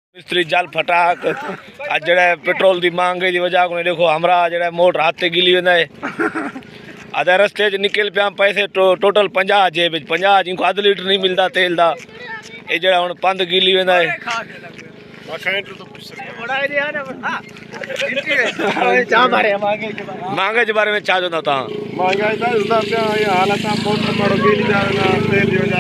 मिस्त्री जल फटाक आज जड़ा पेट्रोल की महंगाई की वजह को देखो हमारा जड़ा मोटर हाथ से गिली वेंदा है आधा रस्ते निकल पिया पैसे टोटल 50 जेब 50 जिनको आध लीटर नहीं मिलता तेल का ये जड़ा हुण पंध गिली वेंदा है। महंगाई के बारे में छा चवंदा तव्हां? महंगाई हालत मोटर गिली तेल जी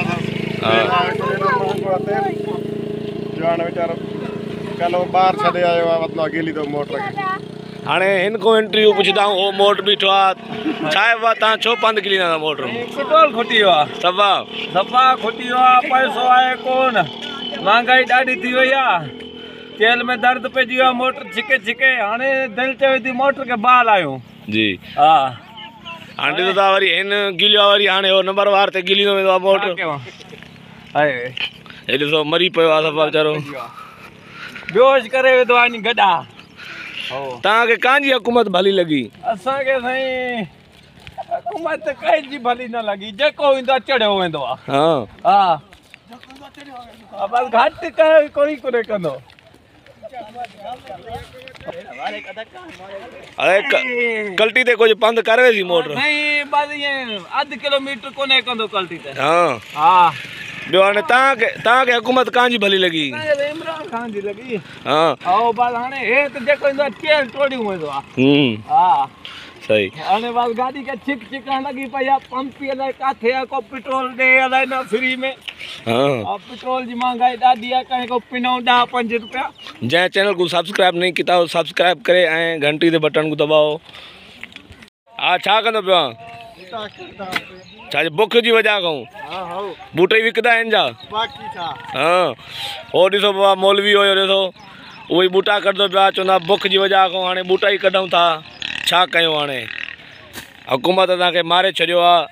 वीचारो चलो बाहर छे आयो मतलब गिली तो मोटर हाँ इनको इंटरव्यू पुछदा वो मोट बीठो आ छो पंध गिली ना मोटर पेट्रोल खुटी सभा सभा खुटी पैसो आए कोन महंगाई ॾाढी थी वई तेल में दर्द पइजी वियो मोटर छिके छिके हाणे दिल चवे थी मोटर के बाल आयो जी हाँ हाणे तो ता वरी इन गिलियो वरी हाणे वो नंबर वार ते गिली वेंदो मोटर हाय ए ॾिसो मरी पियो आहे सभा वीचारो बेहोश करे वेंदो आहे नी गॾा तव्हांखे कांजी हुकूमत भली लगी? असांखे साईं हुकूमत कंहिंजी भली न लगी जेको ईंदो आहे चढ़ियो वेंदो आहे। हाँ हाँ बस घटि कोई कोन्हे कंदो। अरे कल्टी ते कुछ पंध करे सी मोटर नहीं बस ये आध किलोमीटर कोने कंदो कल्टी ते। हाँ हाँ बियो हाणे तव्हांखे हुकूमत कांजी भली लगी? इमरान खान जी लगी। हाँ आओ बस हाणे हे त जेको ईंदो आहे तेल टोड़ियूं वेंदो आहे। हाँ सही हाणे बस गाड़ी के छिक छिकण लगी पई आहे पंप अलाए काथे आहे को पेट्रोल ॾे अलाए न फ्री में। हाँ पेट्रोल जी महंगाई ॾाढी आहे कंहिं को पिनऊं 10-5 रुपया। जै चैनल को सब्सक्राइब नहीं किया हो सब्सक्राइब करे ऐं घंटी के बटन को दबाओ। हाँ छा कंदो पियो छा बुख जी वजह खां बूटे विकदा आहिनि जा? हाँ हो ॾिसो बाबा मौलवी हुयो ॾिसो उहो ई बूटा कढंदो पिया चवंदा बुख जी वजह खां हाणे बूटा ई कढूं था छा कयूं हाणे हुकूमत तव्हांखे मारे छॾियो आहे।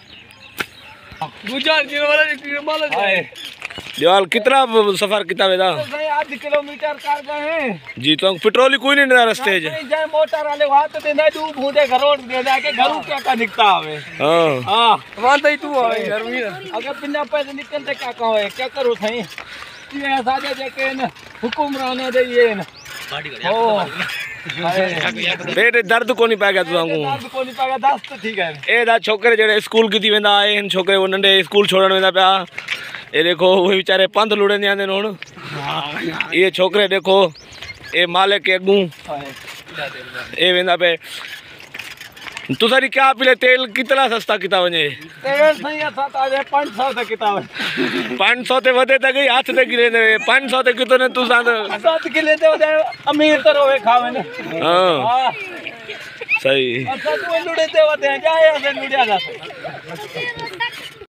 दीवाल कितना सफर कितना वेदा? आध किलोमीटर कर गए हैं जी तो पेट्रोल ही कोई नहीं मिला रास्ते जाए मोटर वाले हाथ देना तू भूडे घरों दे जाके घरों क्या का निकता हवे। हां हां वांदा ही तू है गर्मी अगर बिना पैसे निकलते क्या कहो क्या करो सही ये साजे जेके न हुकुमरान दे ये न ओ बेटे दर्द कोनी पाएगा तुमको? दर्द कोनी पाएगा दस्त ठीक है ए दा छोकरे जेड़े स्कूल की थी वेंदा आए इन छोकरे वो नंढे स्कूल छोड़न वेंदा पिया ये देखो वो बेचारे पंध लुड़े आंदे हुण ये छोकरे देखो ये माले के अगू ये वेंदा पे तुसारी क्या पीले तेल कितना सस्ता किता वने? तेल सही असा ताजे 500 ते किता 500 ते वधे त गई हाथ ते गिरे 500 ते कितो ने तुसा 7 किले ते अमीर तो रोवे खावे ने। हां सही अच्छा तू लुड़े ते वधे जाए असे लुड़िया जा